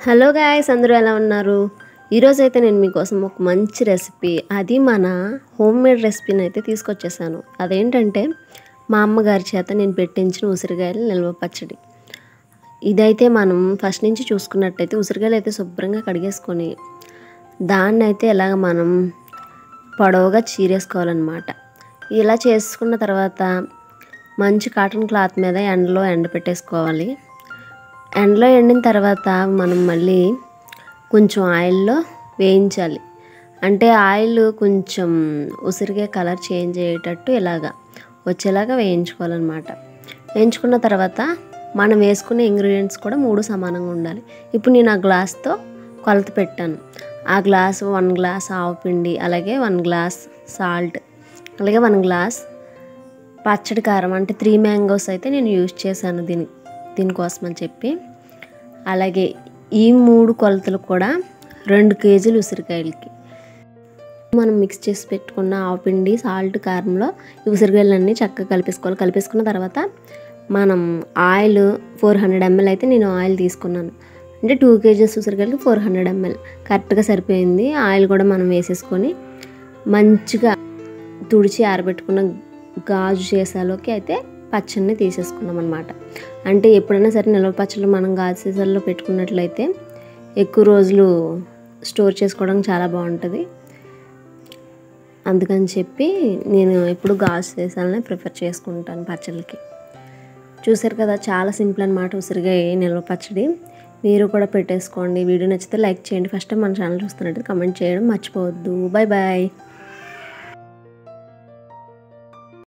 Hello guys, అందరూ ఎలా ఉన్నారు? ఈరోజు అయితే నేను మీకోసం ఒక మంచి రెసిపీ, అది మన హోమ్ మేడ్ రెసిపీని అయితే తీసుకొచ్చేసాను. అదేంటంటే మా అమ్మగారి చేత నేను పెట్టించిన ఉసిరికాయలు నిల్వ పచ్చడి. ఇదైతే మనం ఫస్ట్ నుంచి చూసుకున్నట్టయితే ఉసిరికాయలు అయితే శుభ్రంగా కడిగేసుకొని దాన్ని అయితే ఎలాగ మనం పొడవుగా చీరేసుకోవాలన్నమాట. ఇలా చేసుకున్న తర్వాత మంచి కాటన్ క్లాత్ మీద ఎండలో ఎండబెట్టేసుకోవాలి. ఎండలో ఎండిన తర్వాత మనం మళ్ళీ కొంచెం ఆయిల్లో వేయించాలి. అంటే ఆయిల్ కొంచెం ఉసిరికాయ కలర్ చేంజ్ అయ్యేటట్టు ఇలాగా వచ్చేలాగా వేయించుకోవాలన్నమాట. వేయించుకున్న తర్వాత మనం వేసుకునే ఇంగ్రీడియంట్స్ కూడా 3 సమానంగా ఉండాలి. ఇప్పుడు నేను ఆ గ్లాస్తో కొలత పెట్టాను. ఆ గ్లాసు 1 గ్లాస్ ఆవుపిండి, అలాగే 1 గ్లాస్ సాల్ట్, అలాగే 1 గ్లాస్ పచ్చడి కారం, అంటే 3 మ్యాంగోస్ అయితే నేను యూజ్ చేశాను దీనికోసం అని చెప్పి. అలాగే ఈ 3 కొలతలు కూడా 2 కేజీలు ఉసిరికాయలకి మనం మిక్స్ చేసి పెట్టుకున్న ఆవుపిండి, సాల్ట్, కారంలో ఈ ఉసిరికాయలన్నీ చక్కగా కలిపేసుకోవాలి. కలిపేసుకున్న తర్వాత మనం ఆయిల్ 400 ml అయితే నేను ఆయిల్ తీసుకున్నాను. అంటే 2 కేజీస్ ఉసిరికాయలకి 400 ml కరెక్ట్గా సరిపోయింది. ఆయిల్ కూడా మనం వేసేసుకొని మంచిగా తుడిచి ఆరబెట్టుకున్న గాజు సీసాలోకి అయితే పచ్చడిని తీసేసుకున్నాం అన్నమాట. అంటే ఎప్పుడైనా సరే నిల్వ పచ్చళ్ళు మనం గాజు సీసాల్లో పెట్టుకున్నట్లయితే ఎక్కువ రోజులు స్టోర్ చేసుకోవడానికి చాలా బాగుంటుంది. అందుకని చెప్పి నేను ఎప్పుడు గాజు సీసాలనే ప్రిఫర్ చేసుకుంటాను పచ్చళ్ళకి. చూసారు కదా, చాలా సింపుల్ అన్నమాట ఉసిరికాయ నిల్వ పచ్చడి. మీరు కూడా పెట్టేసుకోండి. వీడియో నచ్చితే లైక్ చేయండి. ఫస్ట్ టైం మన ఛానల్ చూస్తున్నట్టు కమెంట్ చేయడం మర్చిపోవద్దు. Bye bye.